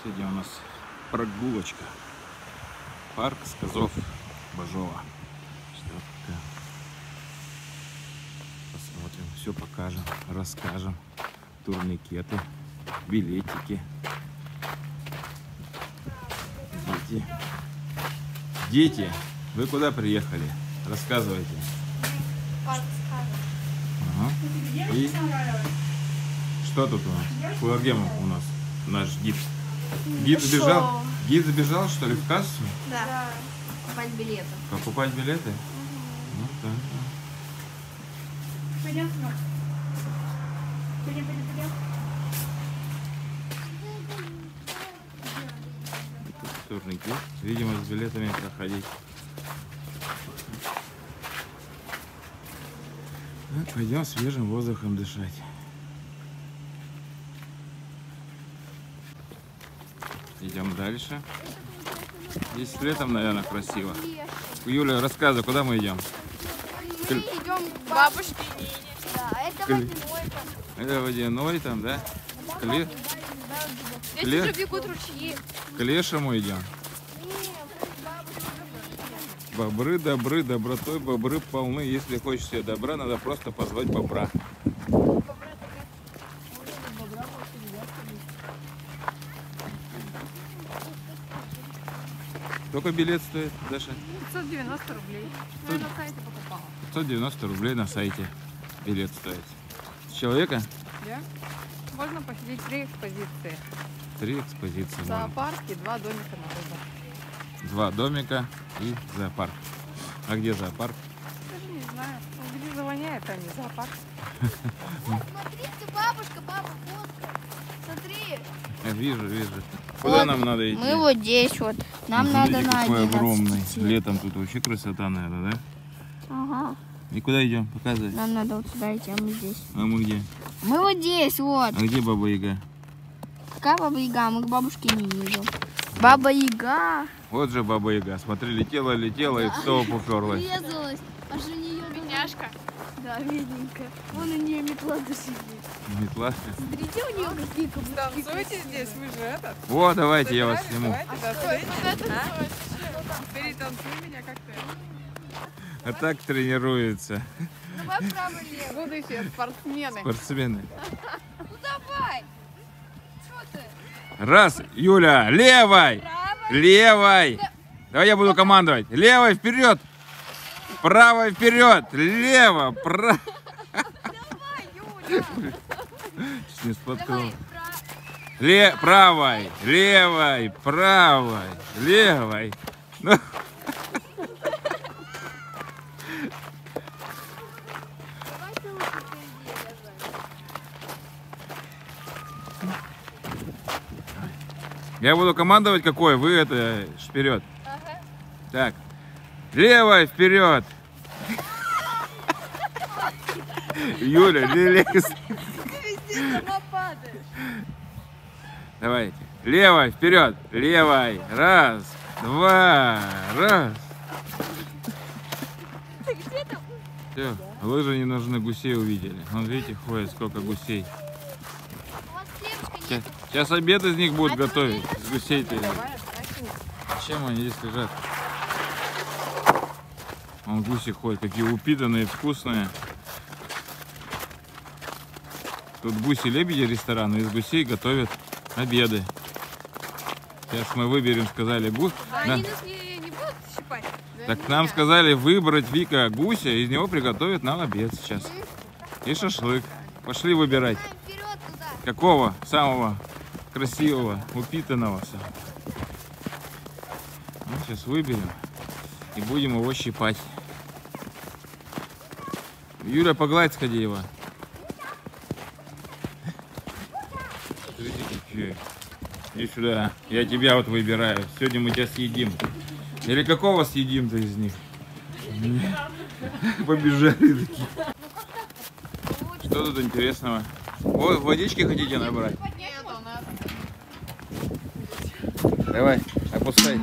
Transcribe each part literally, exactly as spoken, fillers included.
Сегодня у нас прогулочка. Парк Сказов Бажова. Посмотрим, все покажем, расскажем. Турникеты, билетики. Дети. Дети, вы куда приехали? Рассказывайте. Парк Сказов. Ага. И что тут у нас? Куда, где у нас наш гид? Гид сбежал? Гид сбежал, что ли, в кассу? Да. да. Покупать билеты. Покупать билеты? Угу. Ну да. Пойдем сюда. Пойдем, пойдем, пойдем. Турникет. Видимо, с билетами проходить. Ну, пойдем свежим воздухом дышать. Идем дальше. Здесь летом, наверное, красиво. Юля, рассказывай, куда мы идем? Мы идем к бабушке Нине. Да, это Кли... водяной там. Это водяной там, да? Кли... Здесь Кле... уже бегут ручьи. К лешему идем. Бобры добры, добротой бобры полны. Если хочешь себе добра, надо просто позвать бобра. Сколько билет стоит, Даша? пятьсот девяносто рублей. Я на сайте покупала. пятьсот девяносто рублей на сайте билет стоит. С человека? Да. Можно посетить три экспозиции. Три экспозиции. Зоопарк и два домика на выбор. Два домика и зоопарк. А где зоопарк? Даже не знаю. Где завоняет, а не зоопарк. Смотрите, бабушка, папа, фотка. Смотри. Я вижу, вижу. Куда вот нам надо идти? Мы вот здесь вот. Нам Смотрите, надо на какой огромный. цвет. Летом тут вообще красота, наверное, да? Ага. И куда идем? Показывай. Нам надо вот сюда идти, а мы здесь. А мы где? Мы вот здесь, вот. А где Баба Яга? Какая Баба Яга? Мы к бабушке не идем. Баба Яга. Вот же Баба Яга. Смотри, летела, летела да. И в столб уперлась. Врезалась. Аж у нее бедняжка. Да, бедненькая. Вон у нее метла даже есть. Метла? Смотрите, у нее какие каблуки. Танцуйте здесь, вы же этот. О, давайте я вас сниму. Перетанцуй меня как-то. А так тренируется. Давай право-лево. Будущие спортсмены. Спортсмены. Ну давай. Что ты? Раз, Юля, левой. Правой. Левой. Давай я буду командовать. Левой вперед. Правой вперед. Лево. Право. Давай, Юля. Чуть не споткнул. Давай, Ле... Правой. Левой. Правой. Левой. Ну. Я буду командовать какой, вы это вперед. Ага. Так, левой вперед. Юля, не лезь. Ты везде сама падаешь. Давайте. Левой вперед. Левой. Раз, два, раз. Ты где там? Все, лыжи не нужны, гусей увидели. Вон видите, ходит сколько гусей. У вас хлебушка Сейчас, нет? сейчас обед из них будут А готовить. С гусей-то. Давай, отращивай. Зачем они здесь лежат? Вон гуси ходят, какие упитанные, вкусные. Тут гуси-лебеди ресторан, и из гусей готовят обеды. Сейчас мы выберем, сказали, гусь. А Да. они нас не, не будут щипать? Так нам сказали выбрать, Вика, гуся, из него приготовят нам обед сейчас. И шашлык. Пошли выбирать. Вперед туда. Какого? Самого красивого, упитанного. Ну, сейчас выберем и будем его щипать. Юля, погладь, сходи его. Смотрите, какие. Иди сюда. Я тебя вот выбираю. Сегодня мы тебя съедим. Или какого съедим-то из них? Побежали такие. Что тут интересного? Вот, водички хотите набрать? Нет, у нас. Давай, опускай.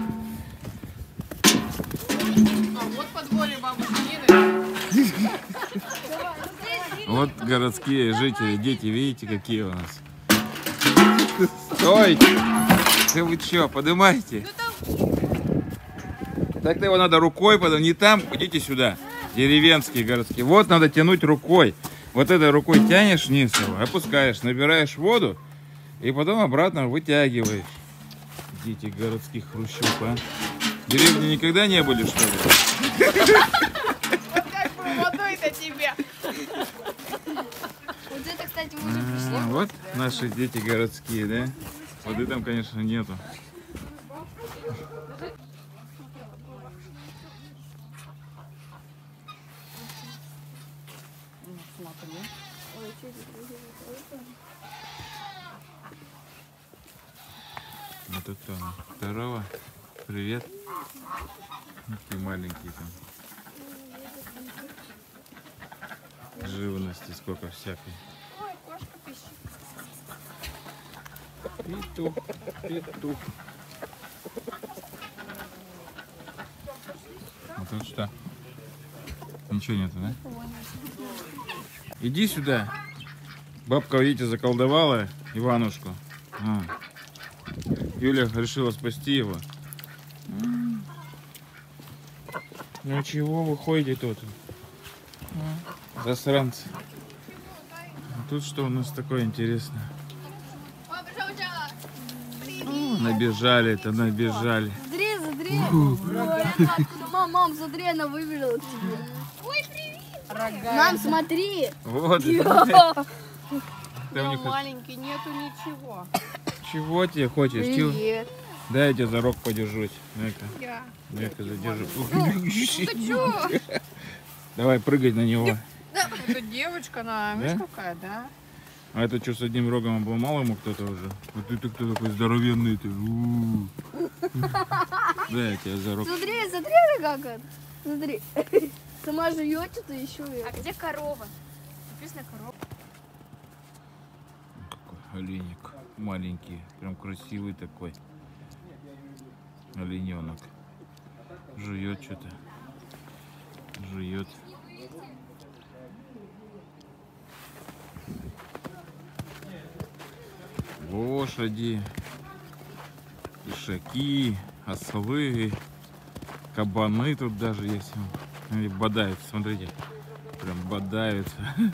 А вот подворье бабушки Нины. Вот городские жители, дети, видите, какие у нас. Стой! Да вы чё, поднимайте? Так-то его надо рукой подать, не там, идите сюда. Деревенские, городские. Вот надо тянуть рукой. Вот этой рукой тянешь вниз его, опускаешь, набираешь воду и потом обратно вытягиваешь. Дети городских хрущев, а? В деревне никогда не были, что ли? Вот как бы водой-то тебе. Вот это, кстати, мы уже пришли. А, вот наши дети городские, да? Воды там, конечно, нету. Вот это здорово. Привет. Какие маленькие там. Живности сколько всякой. Ой, кошка пищит. Петух, петух. А тут что? Ничего нету, да? Иди сюда. Бабка, видите, заколдовала Иванушку. А. Юля решила спасти его. Ну чего вы ходите тут? А? Засранцы. А тут что у нас такое интересное? О, набежали-то, набежали. Смотри, смотри. Мам, мам, смотри, она выбежала к тебе. Ой, привет. Мам, смотри. Вот. Да, маленький, нету ничего. Чего тебе хочешь? Чего? Привет. Дай я тебя за рог подержусь. Дай-ка. Я. Дай-ка задержу. Ты чё? Давай прыгать на него. Это девочка, она, видишь, какая, да? А это что, с одним рогом обломал ему кто-то уже? Вот ты кто такой здоровенный ты. Дай я тебя за рог. Смотри, смотри, как это. Смотри. Сама жует что-то еще. А где корова? Написано корова. Какой оленик. Маленький. Прям красивый такой. Олененок. Жует что-то. Жует. Лошади, ишаки, ослы, кабаны тут даже есть. Они бодаются, смотрите. Прям бодаются.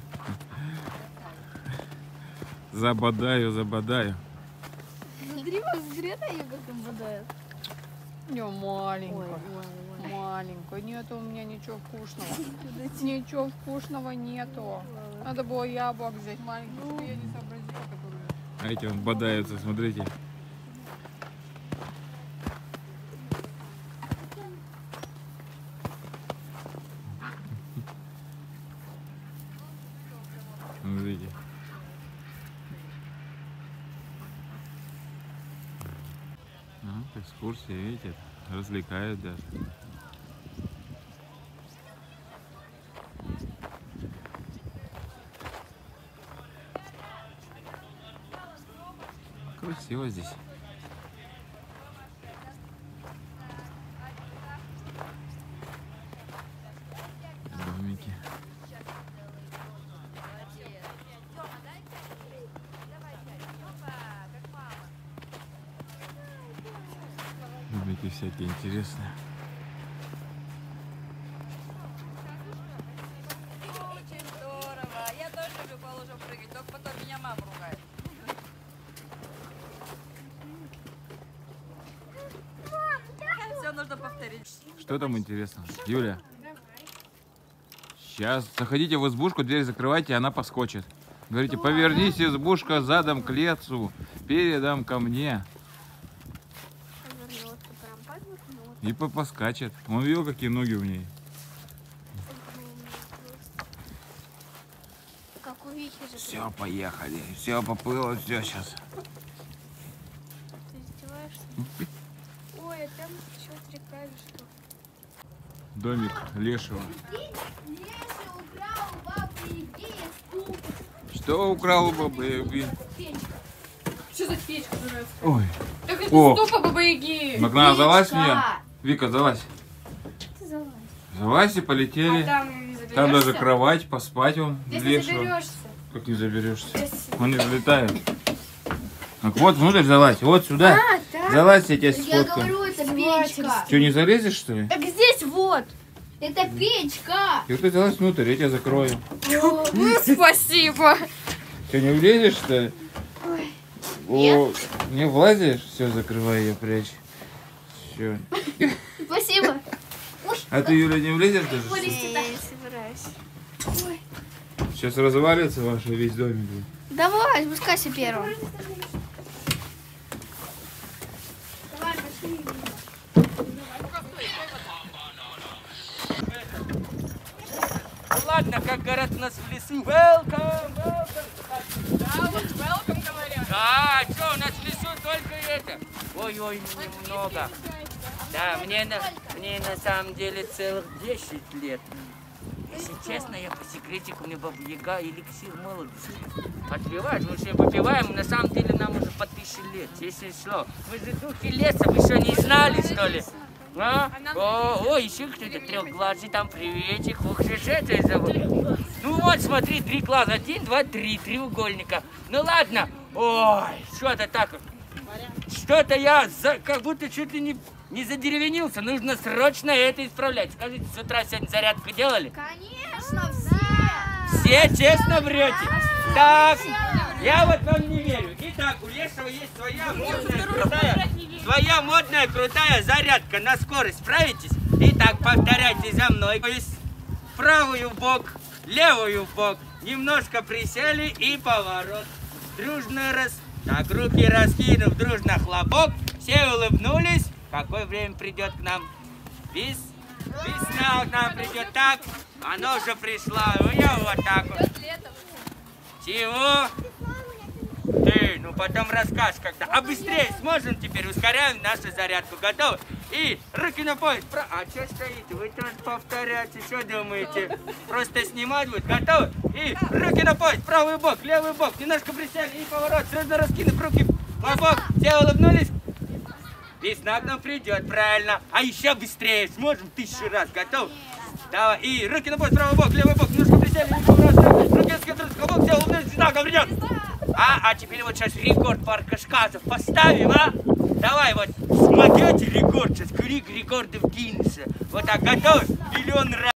Забодаю, забодаю. Смотри, посмотри на ее, как он бодает. Не, маленькая. Маленькая. Нету у меня ничего вкусного. Ничего вкусного нету. Надо было яблок взять маленьких. Я не сообразила, которую. А эти он бодаются, смотрите. Смотрите. Ну, экскурсия, видите, развлекают даже. Красиво здесь. Домики. Домики всякие интересные. Очень здорово. Я тоже люблю по лужам прыгать, только потом меня мама ругает. Все нужно повторить. Что там интересно? Юля? Сейчас. Заходите в избушку, дверь закрывайте, и она поскочит. Говорите, повернись, избушка, задом к лесу, передом ко мне. И по- поскачет. Он видел, какие ноги у ней. Как у Вики же. Все, поехали. Все, поплыло, все сейчас. Ты издеваешься? Ой, а там что-то река или что? Домик лешего. Леша украл у бабы Яги стул. Что украл у бабы Яги? Что за печка дурацкая? Ой. Так это О. ступа бабы-яги. Магна, залазь мне. Вика, залазь. Ты залазь. Залазь и полетели. Там не Там заберешься? даже кровать, поспать он. Здесь не лешего. заберешься. Как не заберешься? Он не залетает. Так вот, внутрь залазь. Вот сюда. А, так. Залазь, я тебя Я сфоткаю. говорю, это печка. Что, не залезешь, что ли? Так здесь вот. Это печка. И вот ты залазь внутрь, я тебя закрою. Спасибо. Что, не влезешь, что ли? О, не влазишь? Все, закрывай ее, прячь. Все. Спасибо. А ты, Юля, не влезешь даже? что ли? Я не собираюсь. Сейчас развалится ваш весь домик. Давай, спускайся первым. Давай, пошли. Ладно, как говорят у нас в лесу, welcome, welcome. Да, вот welcome говорят. Да, что, у нас в лесу только это. Ой-ой, немного. Да, мне на, мне на самом деле целых десять лет. Если честно, я по секретику, у меня баба Яга эликсир молодости. Отпиваешь, мы все выпиваем, на самом деле нам уже по тысяче лет, если что. Мы же духи леса, вы что, не знали, что ли? А? О, о, еще кто-то трехглазый, там приветик, ух, же это зовут. Ну вот, смотри, три глаза, один, два, три, треугольника. Ну ладно, ой, что-то так, что-то я за, как будто чуть ли не, не задеревенился, нужно срочно это исправлять. Скажите, с утра сегодня зарядку делали? Конечно, все. Все честно врете? Так, я вот вам не верю. Итак, у Лешего есть своя модная, крутая, своя модная, крутая зарядка на скорость. Справитесь? Итак, повторяйте за мной. То есть правую в бок, левую в бок. Немножко присели и поворот. Дружно раз. Так, руки раскинув, дружно хлопок. Все улыбнулись. Какое время придет к нам? Вес. Весна к нам придет. Так, оно уже пришло. Я вот так вот. Чего? Ты, ну потом расскажешь когда. А быстрее сможем теперь, ускоряем нашу зарядку. Готовы? И руки на пояс. Про... А что стоите? Вы тоже повторяете. Что думаете? Просто снимать будет. Готовы? И руки на пояс. Правый бок, левый бок. Немножко присели и поворот. Сразу раскинув руки в бок. Все улыбнулись? Весна к нам придет, правильно. А еще быстрее. Сможем тысячу раз. Готов? Давай. И руки на пояс, правый бок, левый бок. Немножко присели и поворот. Руки раскинув, бок. Все улыбнулись. Весна к нам придет. А, а теперь вот сейчас рекорд парка шказов поставим, а? Давай вот смогете рекорд сейчас, крик рекордов Гиннесса. Вот так, готовы? Миллион раз.